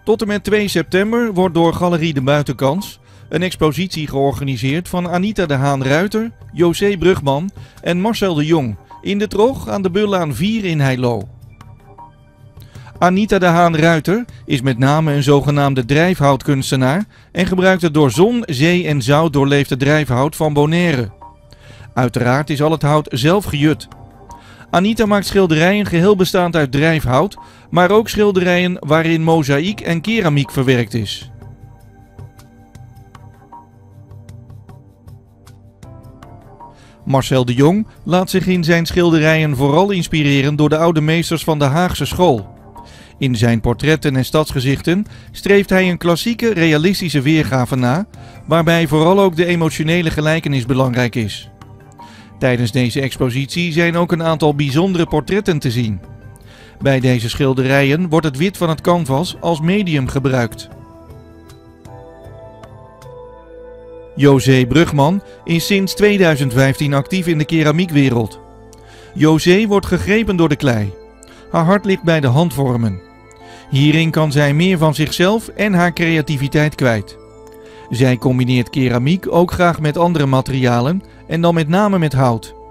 Tot en met 2 september wordt door Galerie de Buitenkans een expositie georganiseerd van Anita de Haan-Ruiter, José Brugman en Marcel de Jong in de Trog aan de Bullaan 4 in Heilo. Anita de Haan-Ruiter is met name een zogenaamde drijfhoutkunstenaar en gebruikt het door zon, zee en zout doorleefde drijfhout van Bonaire. Uiteraard is al het hout zelf gejut. Anita maakt schilderijen geheel bestaand uit drijfhout, maar ook schilderijen waarin mozaïek en keramiek verwerkt is. Marcel de Jong laat zich in zijn schilderijen vooral inspireren door de oude meesters van de Haagse school. In zijn portretten en stadsgezichten streeft hij een klassieke realistische weergave na, waarbij vooral ook de emotionele gelijkenis belangrijk is. Tijdens deze expositie zijn ook een aantal bijzondere portretten te zien. Bij deze schilderijen wordt het wit van het canvas als medium gebruikt. José Brugman is sinds 2015 actief in de keramiekwereld. José wordt gegrepen door de klei. Haar hart ligt bij de handvormen. Hierin kan zij meer van zichzelf en haar creativiteit kwijt. Zij combineert keramiek ook graag met andere materialen en dan met name met hout.